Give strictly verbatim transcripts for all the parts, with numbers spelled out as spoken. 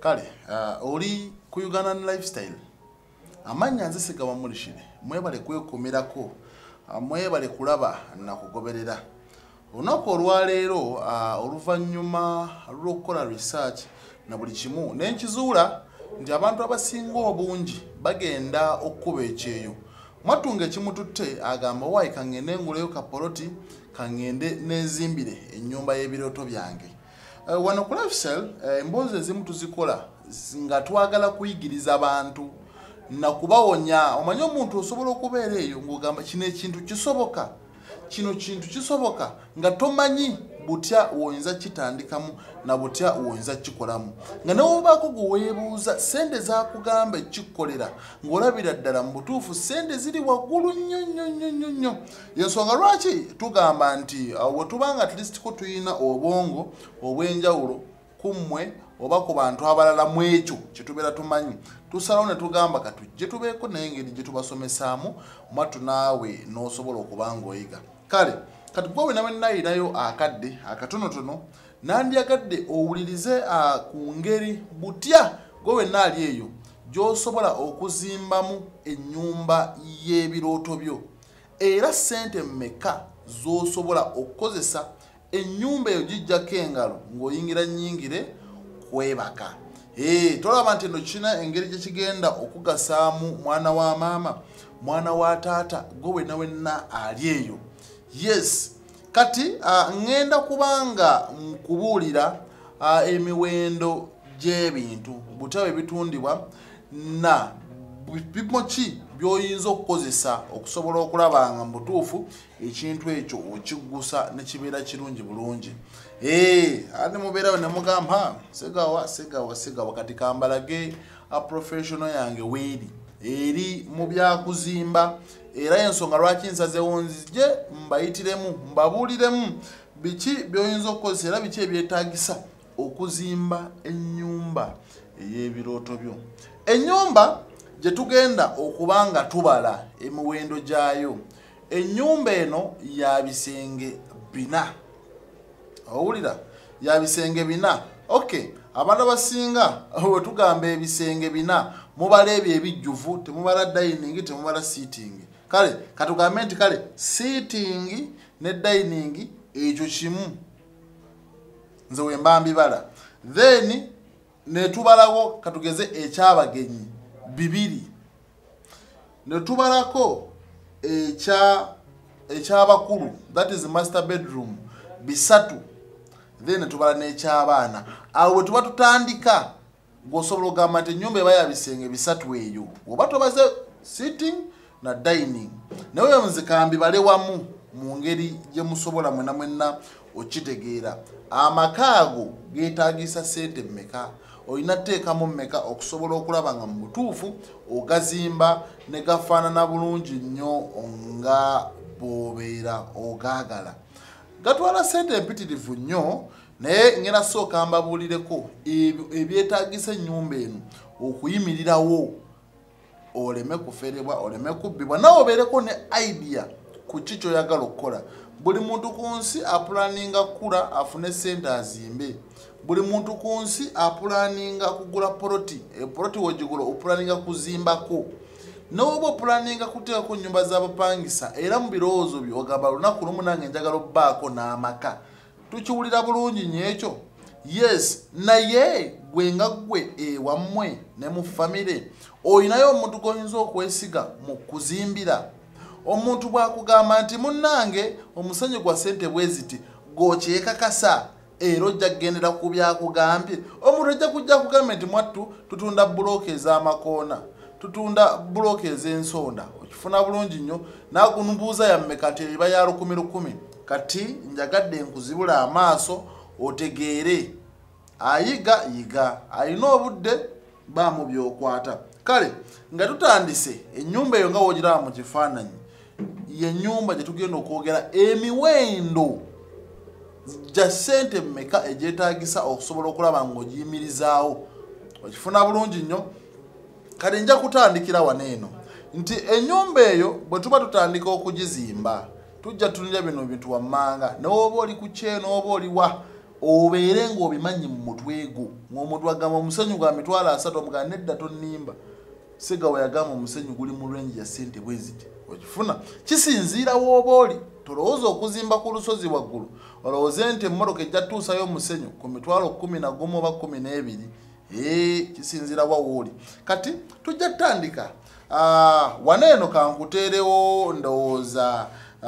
Kale, uh, oli ku Ugandan lifestyle. Amanya nze sigaba mulishire. Mwebale kwekomerako. Mwebale kulaba na kugoberera. Onako olwaleero uh, oluvannyuma lw'okukola research na buli kimu n'enkizuula nti abantu abasinga obungi bagenda okuba ekyeyo. Mwatunga ekimututte agamba wayi kangende nguleyo kapoloti kangende nezimbire ennyumba y'ebirooto byange. Uh, wano ku lifestyle uh, emboozi ezimu tuzikola nga twagala kuyigiriza abantu na kubawonya. Omanyi omuntu osobola okubeera eyo ng'ogamba kino ekintu kisoboka kino kintu kisoboka nga tomanyi butya woyinza kitandikamu na butya woyinza kikolamu nga newobaako gweweebuuza sente zakugamba ekikolera ng'olabira ddala mu butuufu sente ziri waggulu nnyo nnyo nnyo nnyo nnyo. Yensonga lwaki tugamba nti we tubanga at least ko tuyina obwongo obw'enjawulo kummwe oba ku bantu abalala mu ekyo kye tubeera tumanyi tusalawo ne tugamba katujje tubeeko naye engeri gye tubasomesaamu mwattu naawe n'osobola okuba ng'oyiga. Kale kati gwe nawe nayinayo akadde akatonotono nandyagadde owulirize ku ngeri butya gwe wenna ali eyo gy'osobola okuzimbamu ennyumba y'ebirooto byo era sente meka z'osobola okukozesa ennyumba eyo gijjako engalo ng'oyingira nnyingire kwebaka. Eh, tolaba nti eno kina engeri gye kigenda okugasaamu mwana wa maama mwana wa taata gwe wenna wenna ali eyo. Yes, kati uh, ngenda kubanga nkubuulira uh, emiwendo gy'ebintu butawe bitundibwa na bipimo ki by'oyinza okukozesa okusobola okulaba nga mu butuufu ekintu ekyo okiggusa ne kibeera kirungi bulungi. Eh, ate mubeerawo ne mugamba segawa segawa segawa kati kambalage a professional yange weeri eri mu byakuzimba era ensonga lwaki nsazeewo nzije mbayitiremu mbabuuliremu biki by'oyinza okukozesa era biki ebyetaagisa okuzimba ennyumba ey'ebirooto byo. Ennyumba gye tugenda okuba nga tubala emiwendo gyayo, ennyumba eno ya bisenge bina. Owulira ya bisenge bina. Okay, abantu abasinga we tugamba ebisenge bina mubala ebyo ebijjuvu temubala dining temubala seating. Kale katugambe nti kale seating ne dining ekyo kimu nze wemba mbibala then ne tubalako katugeze ekyabagenyi bibiri ne tubalako ekya ekyabakulu that is master bedroom bisatu then tubala n'ekyabaana. Awo tuba tutandika ng'osobola okugamba nti ennyumba eba ya bisenge bisatu eyo oba tobaze sitting na dining nawe nzikambi bale wamu mu ngeri gye musobola mwena mwena okitegeera. Amaka ago geetaagisa sente meka olina teekamu meka okusobola okulaba nga mu butuufu ogazimba ne gafaanana bulungi nnyo nga bw'obeera ogaagala. Gatwala sente empitirivu nnyo naye ngenda sooka mbabuulireko ebyetaagisa ennyumba eno okuyimirirawo oleme kuferebwa oleme kubbibwa nawe obeereko ne idea ku ki ky'oyagala okukola. Buli muntu ku nsi apulaninga kula afune sente azimbe. Buli muntu ku nsi apulaninga kugula poloti epoloti wogigula opulaninga kuzimbako n'oba opulaninga kuteekako nnyumba z'abapangisa era mu birowoozo byo ogamba lunaku lumu nange njagala obbaako n'amaka. Tukiwulira bulungi nyekyo. Yes, naye gwe nga gwe ewammwe ne mu famire oyinayo omuntu g'oyinza okwesiga mu kuzimbira. Omuntu bw'akugamba nti munnange omusenyu gwa sente bwe ziti g'okyekakasa era ojja kugendera ku byakugambye. Omuntu ajja kujja kugamba nti mwattu tutunda bulooka ez'amakoona tutunda bulooka ez'ensonda okifuna bulungi nnyo naagunumbuuza yamme kati eba ya lukumi lukumi kati njagadde nkuzibula amaaso otegeere ayiga yiga alina obudde baamu by'okwata. Kale nga tutandise ennyumba eyo nga woogiraba mu kifaananyi ye nnyumba gye tugenda okwogera emiwendo gya sente meka egyetaagisa okusobola okulaba ng'ogiyimirizaawo okifuna bulungi nnyo. Kale nja kutandikira wano eno nti ennyumba eyo bwe tuba tutandika okugizimba tujja tunira bino bintu wammanga n'oba oli ku kye n'oba oli wa obeere ng'obimanyi mu mutwe gwo ng'omuntu agamba omusenyu gwa mitwalo asatu omugamba nedda tonnimba Segawa yagamba omusenyu guli mu range ya sente bwe ziti okifuna kisinziira w'oba oli tolowooza okuzimba ku lusozi waggulu olowooze nti emmotoka ejja tuusayo omusenyu ku mitwalo kumi na gumu oba kumi n'ebiri ee kisinziira wa w'oli kati tujja tutandika wano eno kankuteerewo ndowooza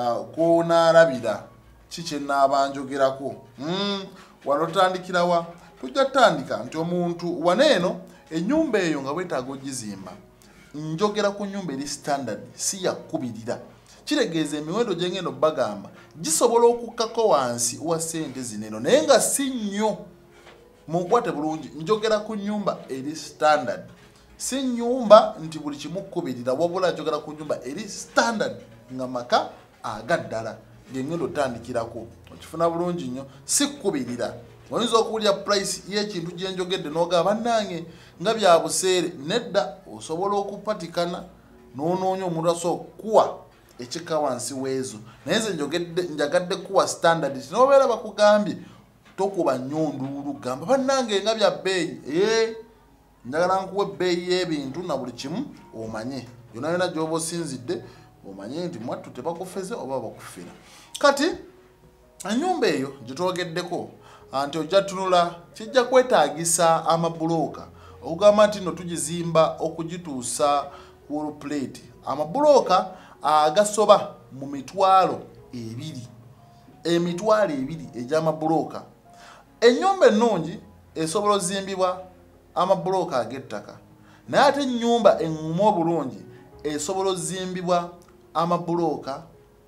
kunaalabira kiki nnaaba njogerako wano tutandikirawa tujja tutandika nti omuntu wano eno ennyumba eyo nga bwetaaga ogizimba njogera ku nnyumba eri standard si yakubirira kiregeeza emiwendo gye ngendo bagamba gisobola okukkako wansi wa ssente zineno naye nga si nnyo munkwate bulungi njogera ku nnyumba eri standard si nnyumba nti buli kimu kkubirira wabula njogera ku nnyumba eri standard nga maka agaddala ngengendo otandikirako okifuna bulungi nnyo si kkubirira oyinza okuwulira price y'ekintu gye njogedde n'ogamba bannange nga bya buseere nedda osobola okupatikana n'onoonya omuntu asobola okukuwa ekika wansi w'ezo naye nze njogedde njagadde kuwa standard n'obeera bakugambye tokuba nnyo nduulu gamba bannange nga bya bbeeyi ee njagala nkuwa ebbeeyi y'ebintu na buli kimu omanye yonna yonna gy'oba osinzidde omanye nti mwattu tebakufeze oba bakufera kati ennyumba eyo gye twogeddeko anti ojja tunula kijja kwetaagisa amabulooka okugamba nti no tugizimba okugituusa ku plate amabulooka agasoba mu mitwalo ebiri emitwalo ebiri egy'amabulooka ennyumba ennungi esobola ozimbibwa amabulooka ag'ettaka naye ate ennyumba eŋŋumu obulungi esobola ozimbibwa amabulooka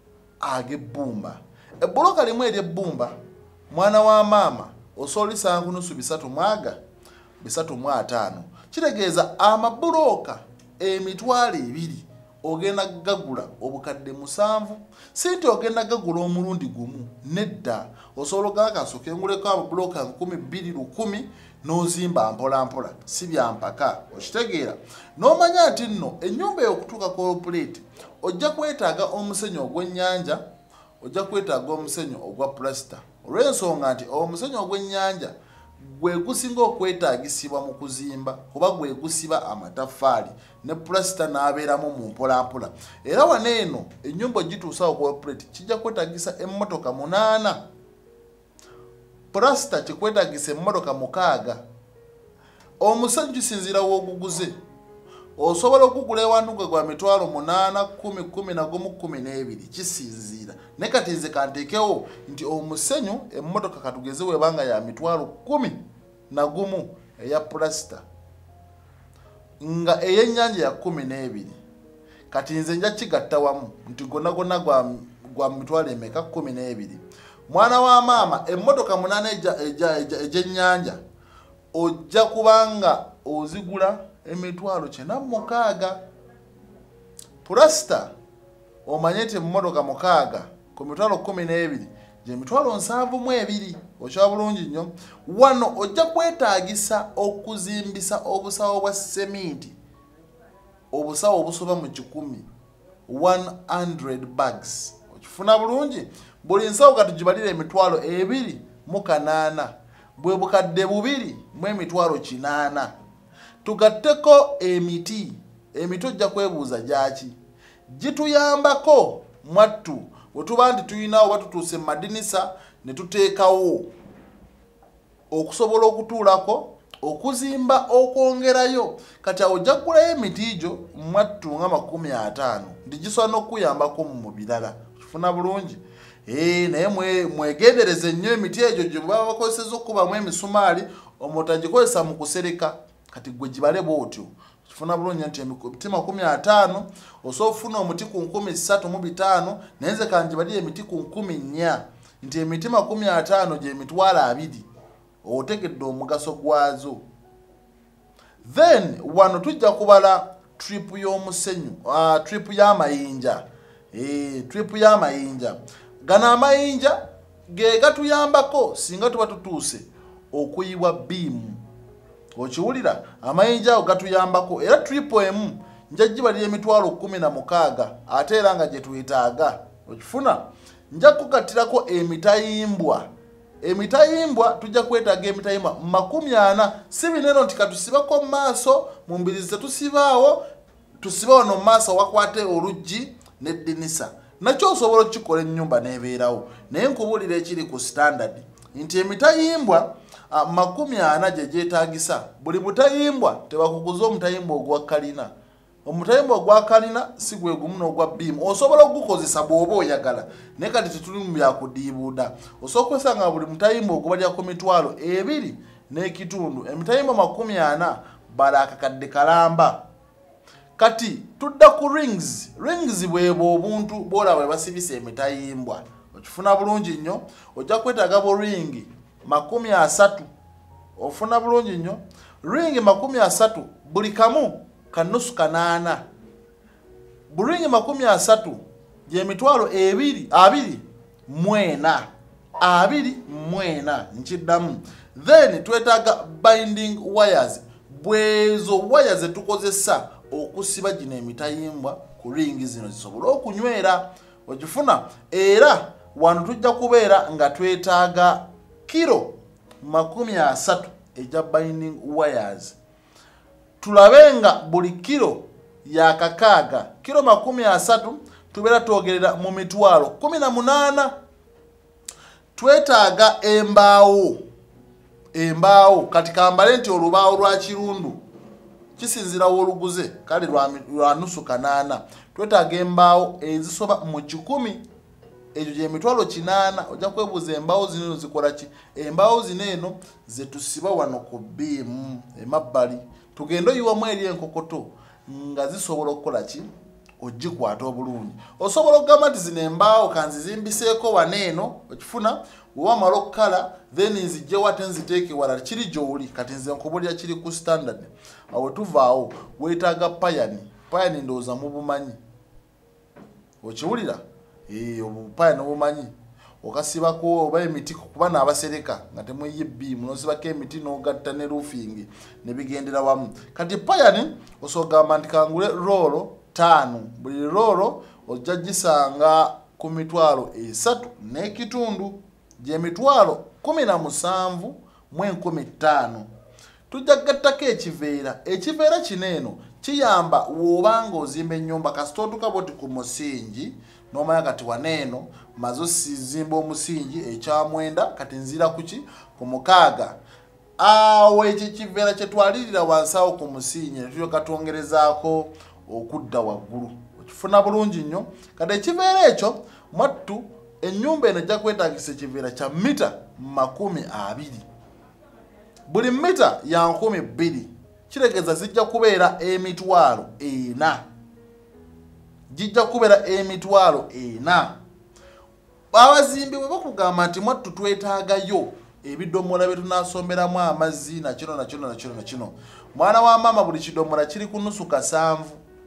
ag'ebbumba ebbulooka limu ery'ebbumba mwana wa maama osobola lisanvu nusu bisatu mwaga bisatu mu ataano kitegeeza amabulooka emitwalo ebiri ogenda gagula obukadde musanvu si nti ogenda gagula omulundi gumu nedda osobola ogakasooka enguleko amabulooka nkumi bbiri lukumi n'ozimba mpola mpola si bya mpaka okitegeera n'omanya nti nno ennyumba y'okutuuka corporate ojja kwetaaga omusenyu ogw'ennyanja ojja kwetaaga omusenyu ogwa plasita olw'ensonga nti omusenyu ogw'ennyanja gwe gusinga okwetaagisibwa mu kuzimba kuba gwe gusiba amataffaali ne plasita n'abeeramu mu mpolampola era wano eno ennyumba ogituusawo corporate kijja kwetaagisa emmotoka munaana plasita kikwetaagisa emmotoka mukaaga omusenyu kisinziira w'oguguze osobola okugula ewantu gwe gwa mitwalo munaana kumi kumi na gumu kumi n'ebiri kisinziira ne kati nze kanteekewo nti omusenyu emmotoka katugeze webanga ya mitwalo kumi na gumu eya plasita nga ey'ennyanja ya kumi n'ebiri kati nze nja kigatta wamu nti gonna gonna gwa, gwa mitwalo emeka kumi n'ebiri mwana wa maama emmotoka munaana egy'ennyanja ojja kubanga ozigula emitwalo kyenda mukaaga plasita omanye nti emmotoka mukaaga ku mitwalo kumi n'ebiri gye mitwalo nsanvu mu ebiri okya bulungi nnyo wano ojja kwetaagisa okuzimbisa obusawo bwa seminti obusawo obusoba mu kikumi one hundred bags okifuna bulungi buli nsawo katugibalira emitwalo ebiri mu kanaana bwe bukadde bubiri mu emitwalo kinaana tugatteko emiti emiti ojja kwebuuza gyaki gituyambako mwattu bwe tuba nti tuyinawo batutuuse mu madinisa ne tuteekawo okusobola okutuulako okuzimba okwongerayo kati awo ojja kugulayo emiti gyo mwattu nga makumi ataano nti gisobola n'okuyambako mu birala kifuna bulungi ee naye mwegendereze nnyo emiti egyo gye baba bakozeseza okukubamu emisumaali omuntu agikozesa mu kusereka kati gwe gibale bwotyo kifuna bulungi nti emiti makumi ataano osobola okufuna omuti ku nkumi ssatu mu bitaano naye nze kangibalire emiti ku nkumi nnya nti emiti makumi ataano gye mitwalo abiri otegedde omugaso gwazo then wano tujja kubala trip y'omusenyu uh, trip y'amayinja e, trip y'amayinja gano amayinja ge gatuyambako singa tuba tutuuse okuyibwa biimu okiwulira amayinja ago gatuyambako era tripo emu nja gibalira emitwalo kumi na mukaaga ate era nga gye tuyetaaga okifuna nja kugattirako emitayimbwa emitayimbwa tujja kwetaaga emitayimbwa makumi ana si bineno nti katusibako maaso mu mbirizi tusibaawo tusiba wano maaso wakwate oluggi n'eddinisa nakyo osobola okikola ennyumba n'ebeerawo naye nkubulira ekiri ku standard nti emitayimbwa uh, makumi ana gye gyetaagisa buli mutayimbwa tebakuguza omutayimbwa ogwa kalina omutayimbwa ogwa kalina si gwe gumu n'ogwa biimu osobola okugukozesa bw'oba oyagala naye kati tetuli mu byakudiibuuda osobola okwesanga buli mutayimbwa ogubalya ku mitwalo ebiri n'ekitundu emitayimbwa makumi ana bala akakadde kalamba kati tudda ku rings rings bwebo obuntu bwola bwe basibisa emitayimbwa okifuna bulungi nnyo ojja kwetaaga bo ring makumi asatu ofuna bulungi nnyo ring makumi asatu buli kamu kanusu kanaana buringi makumi asatu gye mitwalo ebiri abiri mwena abiri mwena nkiddamu then twetaaga binding wires bwezo wires zetukozesa okusiba gino emitayimbwa ku ringi zino zisobola okunywera ogifuna era wano tujja kubeera nga twetaaga kilo makumi asatu eja binding wires tulabenga buli kilo ya kakaaga kilo makumi asatu tubeera twogerera mu mitwalo kumi na munaana twetaaga embaawo embaawo kati kambale nti olubaawo lwa kirundu kisinzira woluguze kale lwa nusu kanaana twetaaga embaawo ezisoba mu kikumi ekyo gye mitwalo kinaana ojja kwebuuza embaawo zino zikola ki embaawo zino eno zetusiba wano ku biimu emabbali tugenda oyiwamu eri enkokoto nga zisobola okukola ki ogikwata obulungi osobola okugamba nti zino embaawo kanzizimbiseeko waneeno okifuna wewamala okukala then nzijjewo ate nziteeke wala kiri gy'oli kati nze nkubulira kiri ku standard awo tuvaawo weetaaga payani payani ndowooza mu bumanyi okiwulira obupayani obumanyi okasibako oba emiti kuba n'abasereka nga temuyiye biimu nosibako emiti n'ogatta ne roofing ne bigendera wamu kati payani osogamba nti kangule roolo taano buli roolo ojja gisanga ku mitwalo esatu n'ekitundu gye mitwalo kumi na musanvu mu enkumi ttaano tujja kugattako ekiveera ekiveera kino eno kiyamba w'obanga ozimba ennyumba kasita otuuka bwoti ku musingi n'omanya kati waneeno maze osizimba omusingi ekyamwenda kati nzira kuki ku mukaaga awo ekyo ekiveera kye twalirira wansi awo ku musingi ne tulyoka twongerezaako okudda waggulu okifuna bulungi nnyo kati ekiveera ekyo mwattu ennyumba eno ejja kwetaagisa ekiveera kya mita makumi abiri buli mita ya nkumi bbiri kiregeeza zijja kubeera emitwalo ena jijja kubeera emitwalo ena abazimbi bwe bakugamba nti mwattu twetaagayo ebidomola bye tunaasomberamu amazzi nakino nakino nakino nakino mwana wa maama buli kidomola kiri ku nusu kasanvu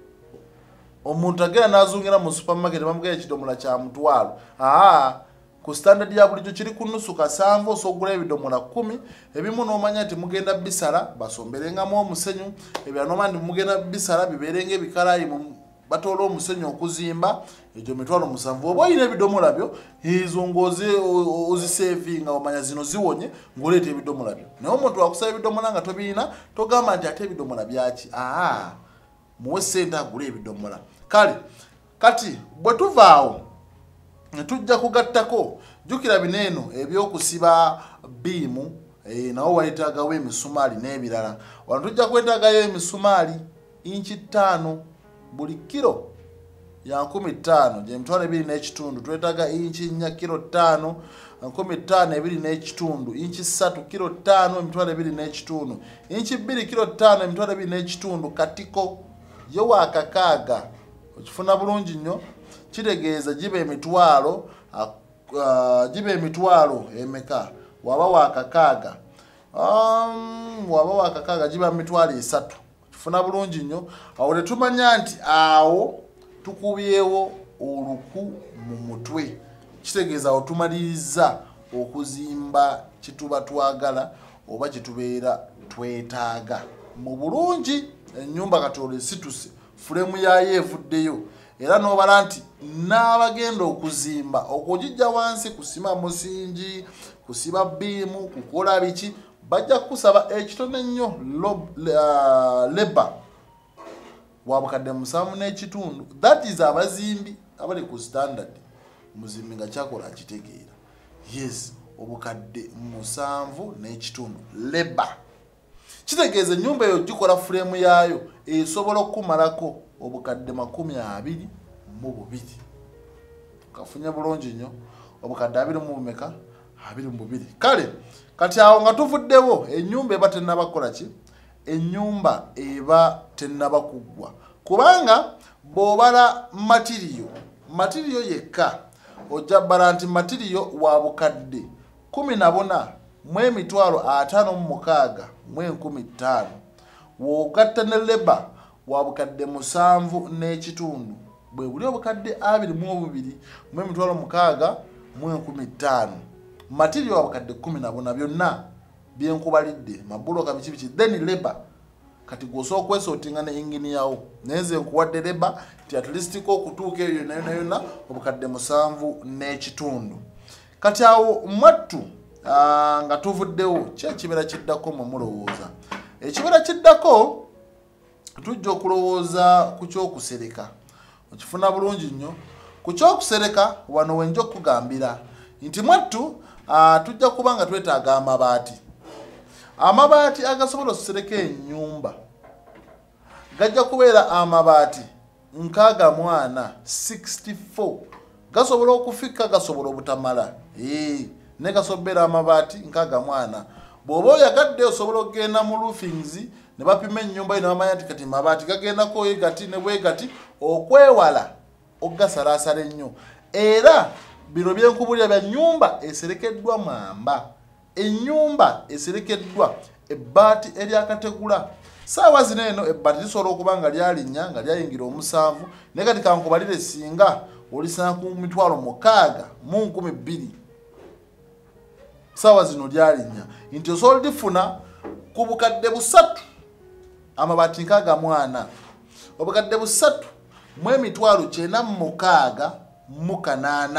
omuntu agenda n'azungira mu supermarket bamugera ekidomola kya mutwalo aa ku standard ya bulijjo kiri ku nusu kasanvu osogula ebidomola kumi ebimu n'omanya nti mugenda bisala basomberengamu omusenyu ebirala n'omanya nti mugenda bisala bibeerenga ebikalayi batoola omusenyu okuzimba ekyo mitwalo musanvu oba olina ebidomola byo ezo ng'ozi ozisevinga omanya zino ziwonye ng'oleeta ebidomola byo naye omuntu akusaba ebidomola nga tobirina togamba nti ate ebidomola byaki aa muwe sente agula ebidomola kale kati bwe tuvaawo ne tujja kugattako jjukira bineeno ebyokusiba biimu nawo wayitaagawo emisumaali n'ebirala wano tujja kwetaagayo emisumaali inchi ttaano buli kilo ya nkumi ttaano gye mitwalo ebiri n'ekitundu twetaaga inchi nnya kilo ttaano nkumi ttaano ebiri n'ekitundu inchi ssatu kilo ttaano emitwalo ebiri n'ekitundu inchi bbiri kilo ttaano emitwalo ebiri n'ekitundu katiko yo waakakaaga okifuna bulungi nnyo kitegeeza giba emitwalo uh, giba emitwalo emeka waba waakakaaga um, waba waakakaaga giba mitwalo esatu funa bulungi nnyo awo tetumanya nti awo tukubyewo oluku mu mutwe kitegeeza awo tumaliriza okuzimba kituba twagala oba kitubeera twetaaga mu bulungi ennyumba kati olwo esituse fulemu yayo evuddeyo era n'obala nti n'abagenda okuzimba okugijja wansi kusima musingi kusiba biimu kukola biki bajja kusaba ekitono ennyo leba wa bukadde musanvu n'ekitundu. That is abazimbi abali ku standard muzimbi nga kyakola akitegeera. Yes, obukadde musanvu n'ekitundu leba kitegeeza ennyumba eyo gikola frame yaayo esobola okumalako obukadde makumi abiri mu bubiri. Kafunye bulungi nnyo obukadde abiri mu meka abiri mu bubiri. Kale kati awo nga tuvuddewo ennyumba eba tennaba kukola ki? Ennyumba eba tennaba kuggwa kubanga bw'obala materiyo materiyo yekka ojja bbala nti materiyo wa bukadde kumi na buna mu emitwalo ataano mu mukaaga mu enkumi ttaano w'ogatta ne leba wa bukadde musanvu n'ekitundu bwe buli obukadde abiri mu bubiri mu emitwalo mukaaga mu enkumi ttaano materiyo wa bukadde kumi na buna byonna byenkubalidde mabuloka biki biki then leba kati gwosobola okwesootinga ne inginiyawo neze nkuwadde leba ti at least ko okutuuka eyo yonna yonna yonna obukadde musanvu n'ekitundu. Kati awo mwattu nga tuvuddewo kye kibeera kiddako mu mulowooza. Ekibeera kiddako tujja okulowooza ku kyokusereka. Okifuna bulungi nnyo. Ku kyokusereka wano wenja okugambira nti mwattu tujja kuba nga twetaaga amabaati. Amabaati agasobola okusereka ennyumba gajja kubeera amabaati nkaaga mu ana sixty-four gasobola okufika gasobola obutamala ee ne gasobeera amabaati nkaaga mu ana. Bw'oba oyagadde osobola okugenda mu roofings ne bapima ennyumba ino bamanya nti kati mabaati gagendako oye gati ne bwe gati okwewala ogasalaasala ennyo. Era bino byenkubulira bya nnyumba eserekeddwa mwamba. Ennyumba eserekeddwa ebbaati eryakategula. Saawa zino eno ebbaati lisobola okuba nga lyalinnya nga lyayingira omusanvu naye kati kankubalire singa olisana ku mitwalo mukaaga mu nkumi bbiri. Saawa zino lyalinnya nti osobola lifuna ku bukadde busatu amabaati nkaaga mu ana obukadde busatu mu emitwalo kyenda mu mukaaga mu kanaana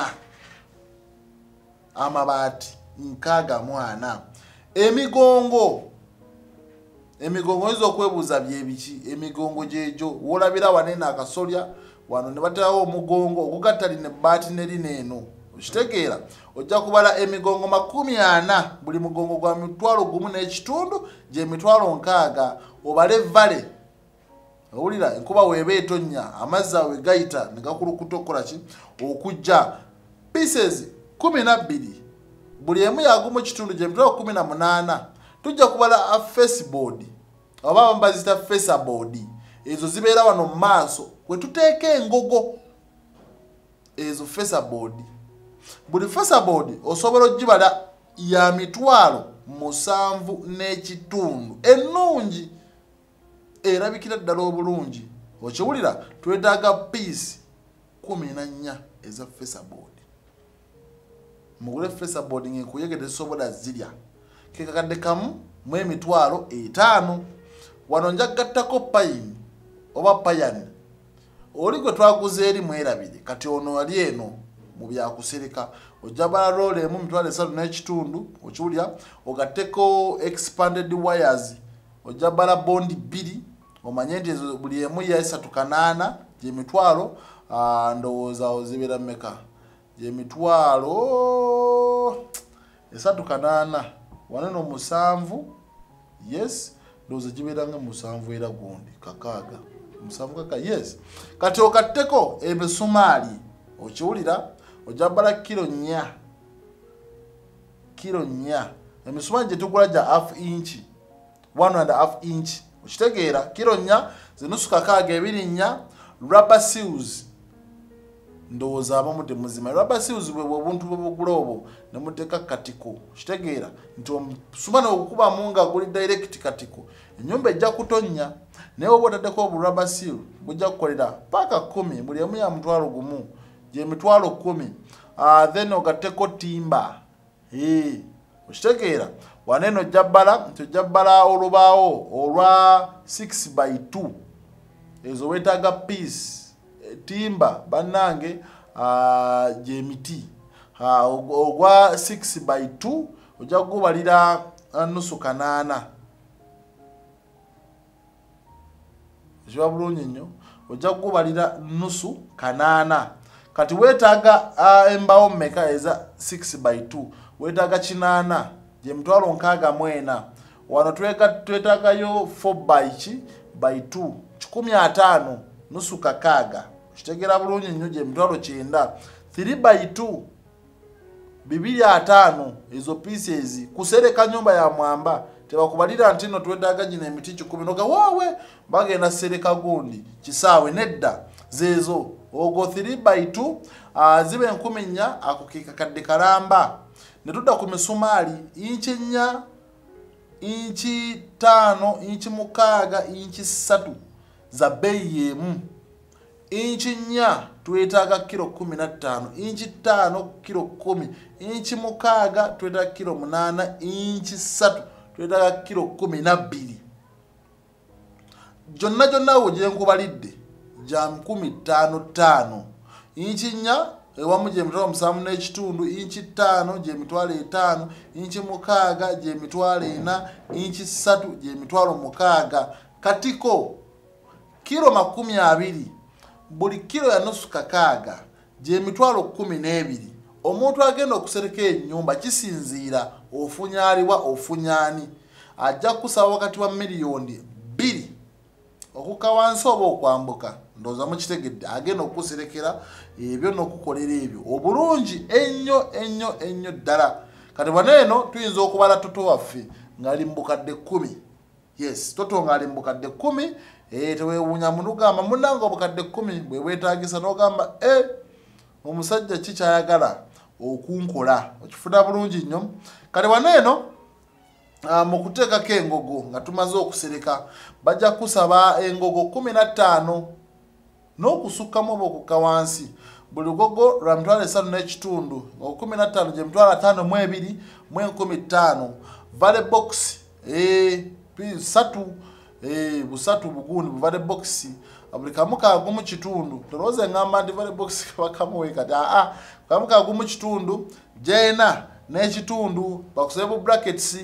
amabaati nkaaga mu ana. Emigongo emigongo oyinza okwebuuza byebiki emigongo gyejo wolabira wanene akasolya wano ne baterawo omugongo okugatta line ebbaati ne lino eno okitegeera ojja kubala emigongo makumi ana buli mugongo gwa mitwalo gumu n'ekitundu gye mitwalo nkaaga obale vale owulira enkuba weeba etonnya amazzi awe gayita ne gakulukuta okukola ki okujja pieces kumi na bbiri buli emu yagumu kitundu gye mitwalo kumi na munaana. Tujja kubala a faceboard oba bambazita faceboard ezo zibeera wano mu maaso we tuteeka engogo ezo faceboard. Buli faceboard osobola ogibala ya mitwalo musanvu n'ekitundu ennungi erabikira ddala obulungi. Okiwulira twetaaga piece kumi na nnya eza faceboard. Mugule faceboard ng'ekuyege tezisobola zirya kekakadde kamu mu emitwalo etaano. Wano njagattako payini oba payani oli gwe twaguze eri mwerabire kati ono ali eno mu byakusereka ojja bala roll emu mitwalo esatu n'ekitundu okiwulya ogatteko expanded wires ojja bala bondi bbiri omanye nti buli emu ya esatu kanaana gye mitwalo ndowooza ozibeera meka gye mitwalo esatu kanaana waneno musanvu. Yes, ndowooza gibeera nga musanvu era gundi kakaaga musanvu kaka. Yes, kati okatteko emisumaali okiwulira ojja bala kilo nnya kilo nnya emisumaali gye tugula gya half inch one and a half inch okitegeera kilo nnya zinusu kakaaga ebiri nnya. Rubber seals ndowooza abamu temuzima. Rubber seals bwe obuntu bw'obugula obwo ne muteeka katiko okitegeera nti omusumana okukuba mu nga guli direct katiko ennyumba ejja kutonnya naye oba otaddeko obu rubber seal bujja kukolera paaka kumi buli emu ya mutwalo gumu gye mitwalo kumi. Uh, then ogatteko timba ee okitegeera waneno ojja bbala nti ojja bbala olubaawo olwa six by two ezo weetaaga piece timba bannange uh, gye miti uh, ogwa six by two ojja kugubalira uh, nusu kanaana kiba bulungi nnyo ojja kugubalira nusu kanaana kati weetaaga uh, embaawo meka eza six by two weetaaga kinaana gye mitwalo nkaaga mwena wano twetaagayo four by ki by two kikumi ataano nusu kakaaga kitegera bulungi nnyo gye mitwalo kyenda three by two bibiri ataano ezo pieces kusereka nyumba ya mwamba tebakubalira nti no twetaaga gino emiti kikumi noga wowe bagenda sereka gundi kisaawe nedda zezo ogo three by two uh, zibe nkumi nnya akukika kadde kalamba ne tudda ku misumali inchi nnya inchi tano inchi mukaaga inchi satu za bei yemu inchi nnya twetaaga kilo kumi na ttaano inchi tano kilo kumi inchi mukaaga twetaaga kilo munana inchi satu twetaaga kilo kumi na bbiri jonna jonna wo gye nkubalidde ja nkumi ttaano ttaano inchi nnya ewamu gye mitwalo musanvu n'ekitundu inchi ttaano gye mitwalo etaano inchi mukaaga gye mitwalo ena inchi satu gye mitwalo mukaaga katiko kilo makumi abiri buli kilo ya nusu kakaaga gye mitwalo kumi n'ebiri omuntu agenda okusereka ennyumba kisinziira ofunyalibwa ofunyani ajja kusaba wakati wa miliyoni bbiri okuka wansi oba okwambuka ndoza mukitegedde agenda okuserekera ebyo n'okukolera ebyo obulungi ennyo ennyo ennyo ddala kati bwaneeno tuyinza okubala toto waffe ng'ali mbukadde kkumi yes toto ng'ali mbukadde kkumi eh tewewuunya munugamba munange obukadde kkumi bwe bwetaagisa n'ogamba eh omusajja kikyayagala okunkola okifuna bulungi nnyo kati bwaneeno Uh, mu kuteekako engogo nga tumaze okusereka bajja kusaba engogo kumi na ttaano n'okusukkamu oba okukka wansi buli lugogo lwa mitwalo esatu n'ekitundu kumi na ttaano gye mitwalo ataano mu ebiri mu enkumi ttaano vale box eh, satu eh, busatu bugundi buvale box buli kamu kagumu kitundu tolowooza ngamba nti vale box kabakamuwe kati aa kamu kagumu kitundu jeena n'ekitundu bakusebe bu brackets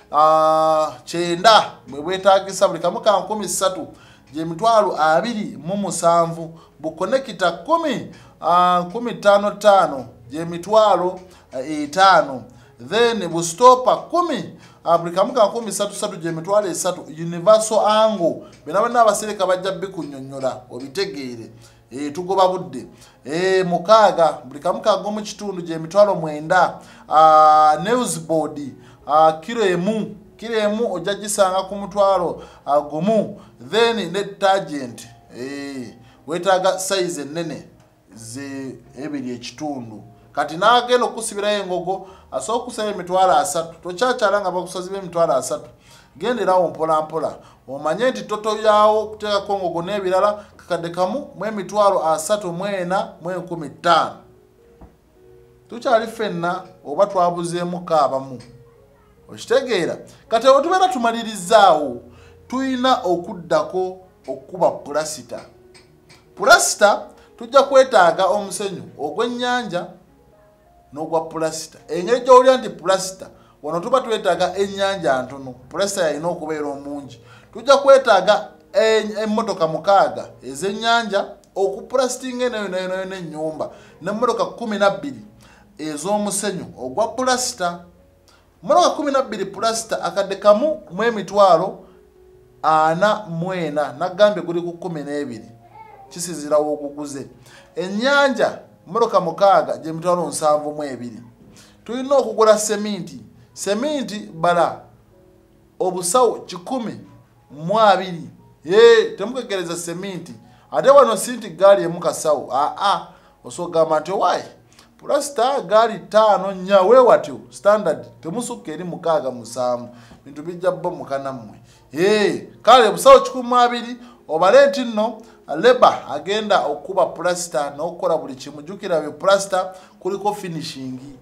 Uh, kyenda bwe bwetaagisa buli kamu ka nkumi ssatu gye mitwalo abiri mu musanvu bukonekita kumi uh, nkumi ttaano ttaano gye mitwalo uh, etaano then bustopa kumi uh, buli kamu ka nkumi ssatu ssatu gye mitwalo esatu universal angle bena bana abasereka bajja bikunnyonnyola obitegeere e tugoba budde e mukaaga buli kamu kagumu kitundu gye mitwalo mwenda uh, news board Uh, kilo emu kilo emu ojja gisanga ku mutwalo uh, gumu then detergent eh wetaaga size ennene ze ebiri ekitundu kati naagenda okusibirayo engogo asobola okusaba emitwalo asatu tokyakyala nga bakusaziba emitwalo asatu genderawo mpola mpola omanye nti toto yawo okuteekako engogo n'ebirala kakadde kamu mu emitwalo asatu mu ena mu enkumi ttaano tukyali ffenna oba twabuzeemu kaabamu okitegeera kati abo tubeera tumalirizaawo tulina okuddako okuba pulasita pulasita tujja kwetaaga omusenyu ogw'ennyanja n'ogwa pulasita engeri gy'owulira nti pulasita wano tuba twetaaga ennyanja ntono pulasita yalina okubeera omungi tujja kwetaaga emmotoka mukaaga ez'ennyanja okupulasitinga eno yona yona yona ennyumba n'emmotoka kumi na bbiri ez'omusenyu ogwa pulasita Mmotoka kumi na bbiri pulasita akadde kamu mu emitwalo ana mu ena nagambye guli ku kumi n'ebiri kisinziira w'oguguze ennyanja mmotoka mukaaga gye mitwalo nsanvu mu ebiri tulina okugula seminti seminti bala obusawo kikumi mu abiri ye temukekereza seminti ate wano sinti gaali emu kasawo aa osogamba nti owaayi pulasita gaali ttaano nnya weewatyo standard temusukka eri mukaaga musanvu bintu bijja bbo mukanammwe ee kale busawo kikumi mu abiri obale nti nno leba agenda okuba pulasita n'okukola buli kimu jjukira bye pulasita kuliko finishing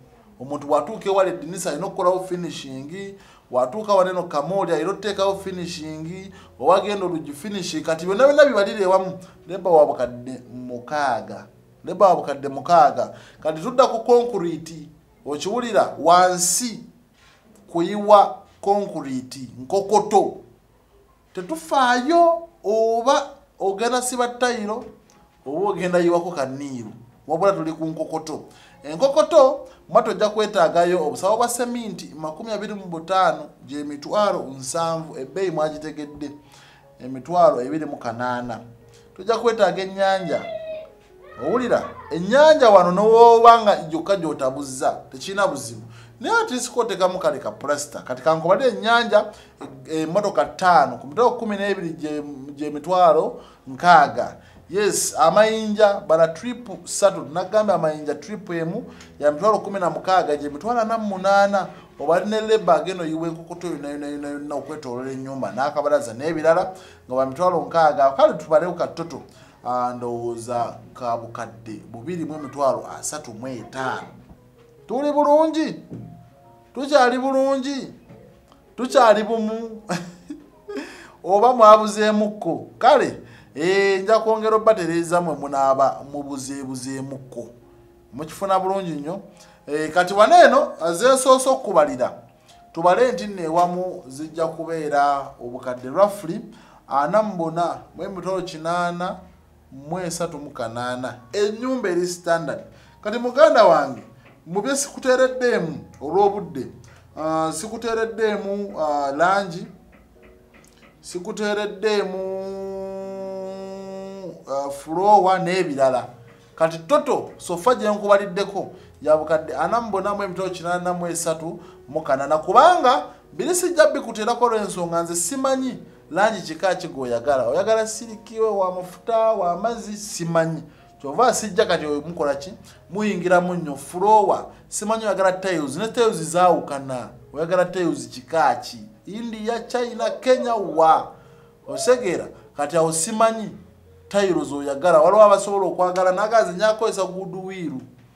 omuntu watuuka ewala eddinisa alina okukolawo finishing, watuuka waneno kamooli alina okuteekawo finishing, owagenda olugi finishi. Kati byonna byonna bibalire ewamu leba wa bukadde mukaaga, leba wa bukadde mukaaga. Kati tudda ku concrete, okiwulira wansi kuyiwa concrete nkokoto. Tetufaayo oba ogenda siba tayiro oba ogenda yiwako kaniiru, wabula tuli ku nkokoto. Enkokoto mwato ojja kwetaagayo obusawo bwa seminti makumi abiri mu butaano gy'emitwalo nsanvu, ebbeeyi mwagitegedde emitwalo ebiri mu kanaana. Tujja kwetaaga ennyanja, owulira ennyanja wano n'owoobanga gyokka gy'otabuzza tekirina buzibu, naye atisikooteekamu kale ka plasita. Kati kankobadde ennyanja emmotoka ttaano ku mitwalo kumi n'ebiri gy'emitwalo nkaaga. Yes, amayinja bana trip satu nagamba amayinja trip emu ya mitwalo kumi na mukaaga gy'emitwalo ana mu munaana. Obali ne leba ageno yiwe enkokoto yonna okwetoolola ennyumba n'akabalaza n'ebirala nga ba mitwalo nkaaga. Kale tubalewo katoto ndowooza ka bukadde bubiri mu emitwalo asatu mu etaano. Tuli bulungi, tukyali bulungi, tukyali bumu oba mwabuzeemukko. Kale Eh nja kwongera obatereza mwe munaaba mubuzeebuzeemukko mukifuna bulungi nnyo. Eh kati waneeno azeesoosa okubalira tubale nti neewamu zijja kubeera obukadde roughly ana mu buna mu emitwalo kinaana mu esatu mu kanaana. Ennyumba eri standard. Kati muganda wange mu bye sikuteereddeemu olw'obudde, uh, sikuteereddeemu uh, langi, sikuteereddeemu Uh, flowa n'ebirala. Kati toto sofa gye nkubaliddeko ya bukadde ana mu buna mu emitwalo kinaana mu esatu mu kanaana, kubanga biri sijja bikuteerako olw'ensonga nze simanyi langi kika ki gw'oyagala. Oyagala siriki wa mafuta wa mazzi simanyi, kyova sijja kati mukola ki muyingiramu nnyo. Flowa simanyi oyagala tiles, ne tiles zaawukana, oyagala tiles kika ki India, China, Kenya wa osegeera. Kati awo simanyi tiles oyagala. Waliwo abasobola okwagala nagazi nyakozesa guduwiru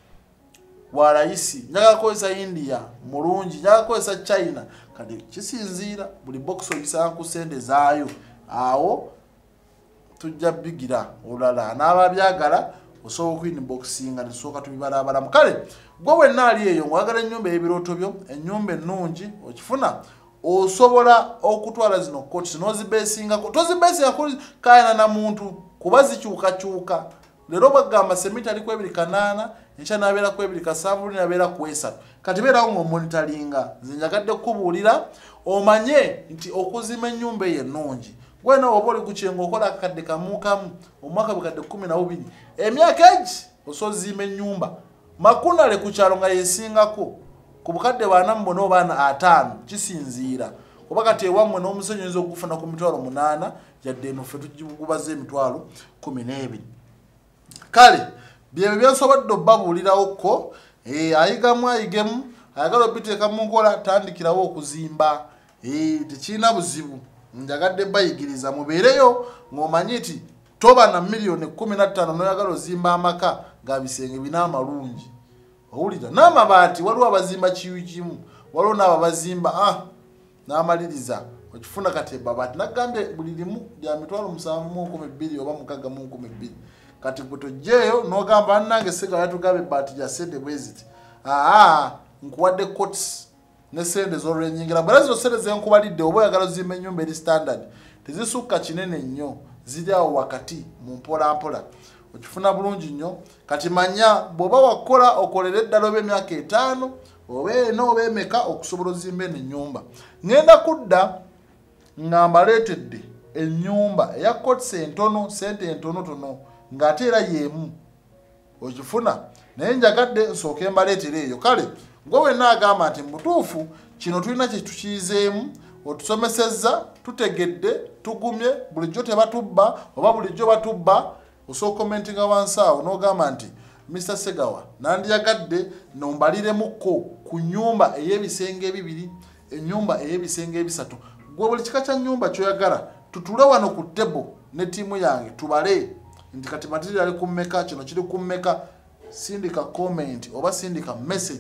wa raisi, nyaga kozesa India mulungi, nyaga kozesa China. Kati kisinziira buli box ogisanga ku sente zaayo. Awo tujja bigira olala n'aba byagala osobola ku inboxinga nesooka tubibalabala. Mukale gwe wenna ali eyo ng'oyagala ennyumba y'ebirooto byo, ennyumba ennungi okifuna, osobola okutwala zino coats n'ozibeesingako. Tozibeesingako kaayana na muntu kuba zikyukakyuka. Leero bagamba semita ali ku ebiri kanaana, enkya n'abeera ku ebiri kasanvu, n'abeera ku esatu. Kati beerawo ng'omonitalinga. Nze njagadde kubuulira omanye nti okuzimba ennyumba eyo ennungi. Gwena oba oli ku kyengo okola akakadde kamu kamu omwaka bukadde kkumi na bubiri, emyaka egi osozimba ennyumba makunale ku kyalo nga yeesingako ku bukadde bana mbona obaana ataano kisinziira. Kuba kati ewammwe n'omusenyu oyinza okufuna ku mitwalo munaana yadde eno ffe tugubaza emitwalo kumi n'ebiri. Kale byebyo byensobodde obbabuulirawo eh ayigamu ayigemu, ayagala obiteeka mu nkola tandikirawo okuzimba. Eh tekirina buzibu, njagadde bayigiriza mubeereyo ng'omanyi nti toba na miliyoni kumi na ttaano n'oyagala ozimba amaka ga bisenge bina amalungi. Owulira n'amabaati waliwo abazimba kiyu kimu, waliwo n'abo bazimba ah n'amaliriza okifuna kati ebabaati nagambye buli limu lya mitwalo musanvu mu nkumi bbiri oba mukaaga mu nkumi bbiri. Kati bwe tojjeeyo n'ogamba nange siga yatugabe ebbaati lya sente bweziti, aa nkuwadde coats ne sente z'olwenyingira. Bwera zino sente ze nkubalidde oba oyagala ozimba ennyumba eri standard tezisukka kinene nnyo, ziri awo wakati mu mpola mpola okifuna bulungi nnyo. Kati manya bw'oba wakola okolera eddala oba emyaka etaano oba eno oba emeka okusobola ozimba eno ennyumba. Ngenda kudda nga mbaleetedde ennyumba eya coats entono, sente entonotono ng'ate era yeemu okifuna, naye njagadde nsooke mbaleetere eyo. Kale gwe wenna agamba nti mutuufu kino tulina kye tukiyizeemu, otusomesezza, tutegedde, tugumye, bulijjo tebatubba oba bulijjo batubba, osooka commentinga wansi awo n'ogamba nti Mister Segawa nandiyagadde nombaliremukko ku nnyumba ey'ebisenge ebibiri, ennyumba ey'ebisenge ebisatu. Gwe buli kika kya nnyumba ky'oyagala tutule wano ku tebo ne ttiimu yange tubale nti kati material ali ku meka, kino kiri ku meka. Sindika comment oba sindika message ku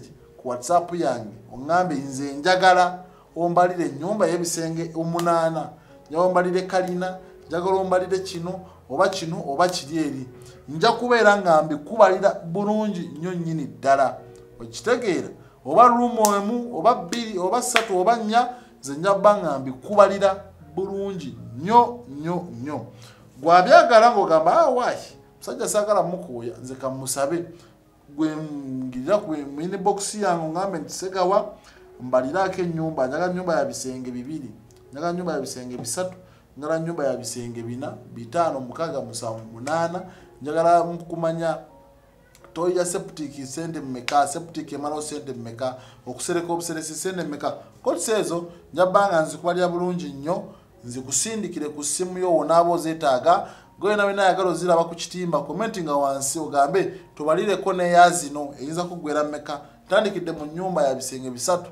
ku WhatsApp yange ongambe nze njagala ombalire nyumba y'ebisenge omunana nyombalire kalina njagala ombalire kino oba kino oba kirieri nja kubeera ngambi kubalira bulungi nnyo nnyini ddala okitegeera oba room emu oba bbiri oba ssatu oba nnya nze nja bba ngambi kubalira bulungi nnyo nnyo nnyo gwabyagala ng'ogamba awaayi musajja saagala mukuuya nze kamusabe gwe ngirira ku inbox yange ngambe ntisegawa mbalirako ennyumba njagala nyumba ya bisenge bibiri njagala nyumba ya bisenge bisatu njagala nyumba ya bisenge bina bitano mukaga musanvu munana njagala kumanya toya septic sente meka septic emalo sente meka okusereka obuseresi sente meka kotsezo njabanga nzikubalya bulungi nnyo nzikusindikire ku simu yo wonabo zetaaga goyena wena yagalo ziraba ku kitimba commenting wansi ogambe tubalire ko ne yazino eyinza kugwera meka tandikidde mu nyumba ya bisenge bisatu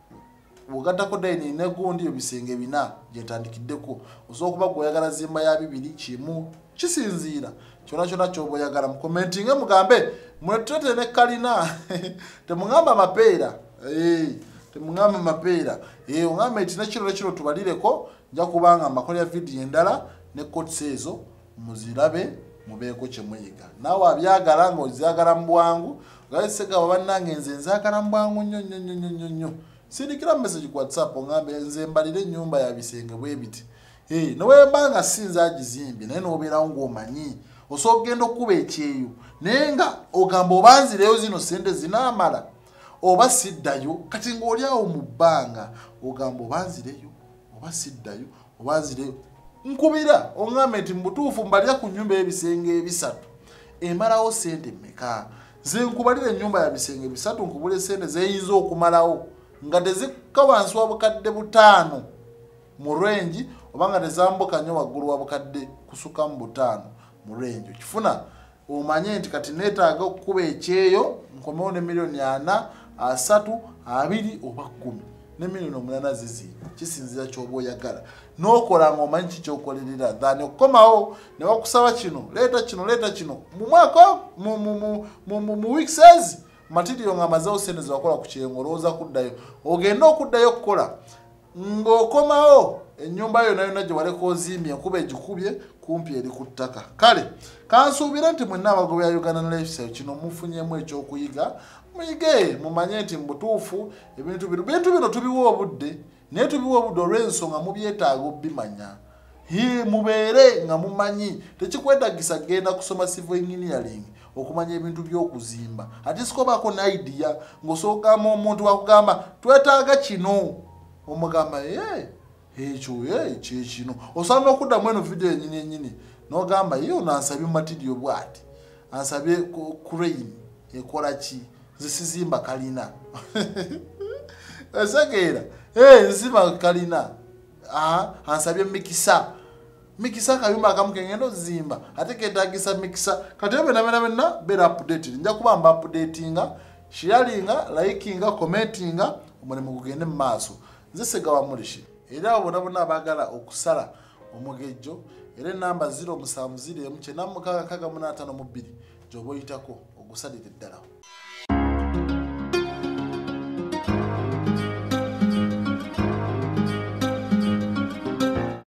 ugatako deni ne gundi yo bisenge bina je tandikiddeko osokuba goyagala zimba ya bibiri kimu kisinzira kyona kyona kyoboyagala mu commenting mugambe mwetete ne kalina temungamba mapeera eh temungamba mapeera eh ungambe tina kiro kiro tubalireko nja kubanga makola ya video endala ne kotsezo muzirabe mubeko kyemuyiga nawe abyagala ngo ziyagala mbwangu gaisega babannange nze nzagala mbwangu nnyo nnyo nnyo nnyo sindikira message ku WhatsApp ngambe nze mbalire nyumba ya bisenge bwebiti eh nowe mbanga sinza agizimbi naye no obera ngo omanyi osogenda okuba ekyeyo nenga ogamba obanzireyo zino sente zinamala oba siddayo kati ng'oli awo mu bbanga ogamba obanzireyo oba siddayo obanzireyo nkubira ongambe nti mbutuufu mbalya ku nyumba y'ebisenge ebisatu emalawo sente meka ze nkubalire nyumba ya bisenge bisatu nkubule sente zeyinza okumalawo nga tezikka wansi wa bukadde butaano mu range obanga tezambuka nnyo waggulu wa bukadde kusuka mu butaano mu range kifuna omanye nti kati neetaaga okukuba ekyeyo nkomewo ne miliyoni ana asatu abiri oba kkumi ne miliyoni omunana zizi kisinzira ky'oba oyagala n'okola ng'omanyi kikyokolerera thani okukomawo ne bakusaba kino leeta kino leeta kino mu mwaka mu weeks ezi material nga mazao sente ziwakola ku kyengo olowooza kuddayo ogenda okuddayo okukola ng'okomawo ennyumba yo nayo gye waleka ozimbye enkuba egikubye kumpi eri ku ttaka kale kansuubira nti mwenna abagobe ya Uganda Lifestyle kino mufunyemu ekyokuyiga muyige mumanye nti mbutuufu ebintu bino bintu bino tubiwa obudde naye tubiwa obudde olw'ensonga mubyetaaga obbimanya hi mubeere nga mumanyi tekikwetagisa genda kusoma civil engineering okumanya ebintu by'okuzimba ate sikobako na idea ng'osookama omuntu wakugamba twetaaga kino omugamba ye ekyo ye kyekino osaana okuddamu eno video enyini enyini n'ogamba ye ono ansabye material bw'ati ansabye crane ekola ki zisizimba kalina esekeera eh nzimba kalina ah ansabye mikisa mikisa kayumba akamukengendo ozimba ate ketagisa mikisa kati bena bena bena bera update nja kubamba updatinga sharinga likinga commentinga omulimu gugende mu maaso nzisega wa mulishi era abona bona abagala okusala omugejjo era namba zero musanvu zero mu kye namukaga kaga munatano mu bbiri jobo yitako ogusalire ddala.